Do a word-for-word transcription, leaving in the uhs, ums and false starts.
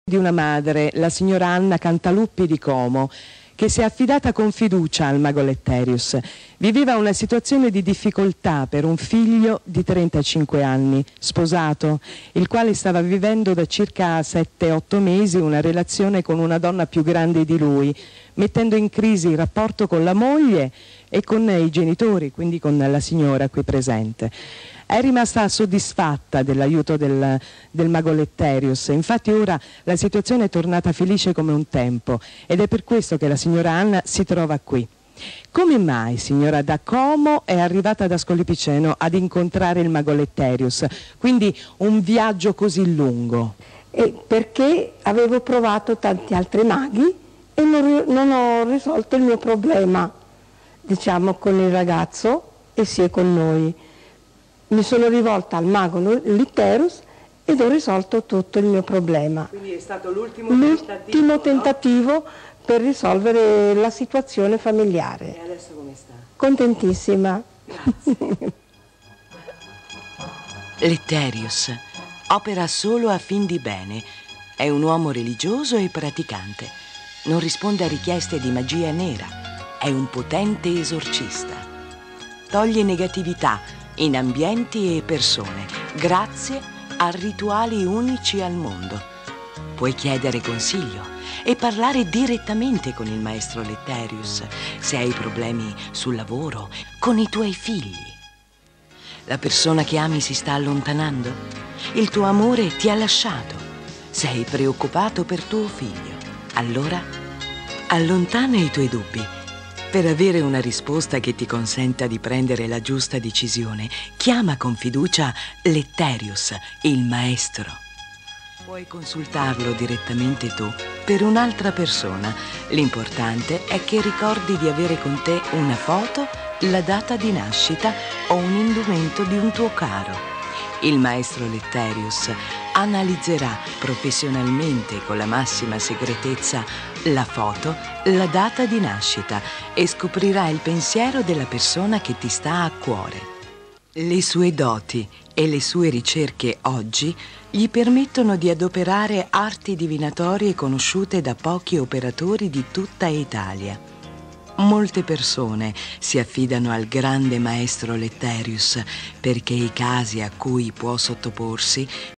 Di una madre, la signora Anna Cantaluppi di Como, che si è affidata con fiducia al mago Letterius. Viveva una situazione di difficoltà per un figlio di trentacinque anni, sposato, il quale stava vivendo da circa sette otto mesi una relazione con una donna più grande di lui, mettendo in crisi il rapporto con la moglie e con i genitori, quindi con la signora qui presente. È rimasta soddisfatta dell'aiuto del, del mago Letterius, infatti ora la situazione è tornata felice come un tempo ed è per questo che la signora Anna si trova qui. Come mai, signora, da Como è arrivata ad Ascoli Piceno ad incontrare il mago Letterius? Quindi un viaggio così lungo? E perché avevo provato tanti altri maghi e non, non ho risolto il mio problema, diciamo, con il ragazzo e sia con noi. Mi sono rivolta al mago Letterius ed ho risolto tutto il mio problema. Quindi è stato l'ultimo tentativo, l'ultimo tentativo no? per risolvere la situazione familiare. E adesso come sta? Contentissima. Grazie. Letterius opera solo a fin di bene. È un uomo religioso e praticante. Non risponde a richieste di magia nera. È un potente esorcista. Toglie negatività in ambienti e persone, grazie a rituali unici al mondo. Puoi chiedere consiglio e parlare direttamente con il maestro Letterius se hai problemi sul lavoro, con i tuoi figli. La persona che ami si sta allontanando? Il tuo amore ti ha lasciato? Sei preoccupato per tuo figlio? Allora, allontana i tuoi dubbi. Per avere una risposta che ti consenta di prendere la giusta decisione, chiama con fiducia Letterius, il maestro. Puoi consultarlo direttamente tu per un'altra persona. L'importante è che ricordi di avere con te una foto, la data di nascita o un indumento di un tuo caro. Il maestro Letterius analizzerà professionalmente con la massima segretezza la foto, la data di nascita e scoprirà il pensiero della persona che ti sta a cuore. Le sue doti e le sue ricerche oggi gli permettono di adoperare arti divinatorie conosciute da pochi operatori di tutta Italia. Molte persone si affidano al grande maestro Letterius perché i casi a cui può sottoporsi